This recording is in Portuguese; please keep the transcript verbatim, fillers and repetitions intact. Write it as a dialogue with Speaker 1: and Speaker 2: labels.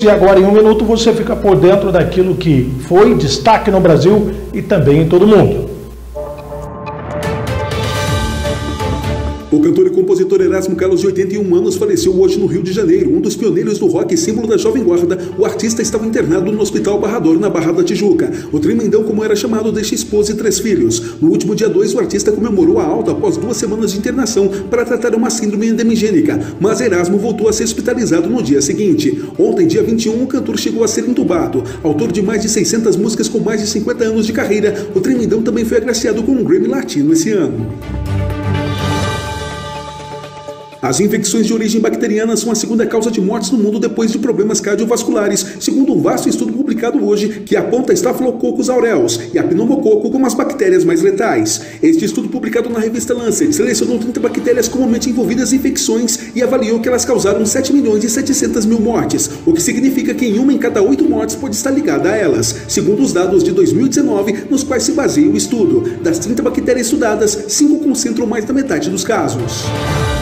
Speaker 1: E agora, em um minuto, você fica por dentro daquilo que foi destaque no Brasil e também em todo o mundo.
Speaker 2: O cantor e compositor Erasmo Carlos, de oitenta e um anos, faleceu hoje no Rio de Janeiro. Um dos pioneiros do rock e símbolo da Jovem Guarda, o artista estava internado no Hospital Barrador, na Barra da Tijuca. O Tremendão, como era chamado, deixa esposa e três filhos. No último dia dois, o artista comemorou a alta após duas semanas de internação para tratar uma síndrome endemigênica, mas Erasmo voltou a ser hospitalizado no dia seguinte. Ontem, dia vinte e um, o cantor chegou a ser entubado. Autor de mais de seiscentas músicas com mais de cinquenta anos de carreira, o Tremendão também foi agraciado com um Grammy Latino esse ano. As infecções de origem bacteriana são a segunda causa de mortes no mundo depois de problemas cardiovasculares, segundo um vasto estudo publicado hoje que aponta Staphylococcus aureus e a pneumococo como as bactérias mais letais. Este estudo, publicado na revista Lancet, selecionou trinta bactérias comumente envolvidas em infecções e avaliou que elas causaram sete milhões e setecentas mil mortes, o que significa que em uma em cada oito mortes pode estar ligada a elas, segundo os dados de dois mil e dezenove, nos quais se baseia o estudo. Das trinta bactérias estudadas, cinco concentram mais da metade dos casos.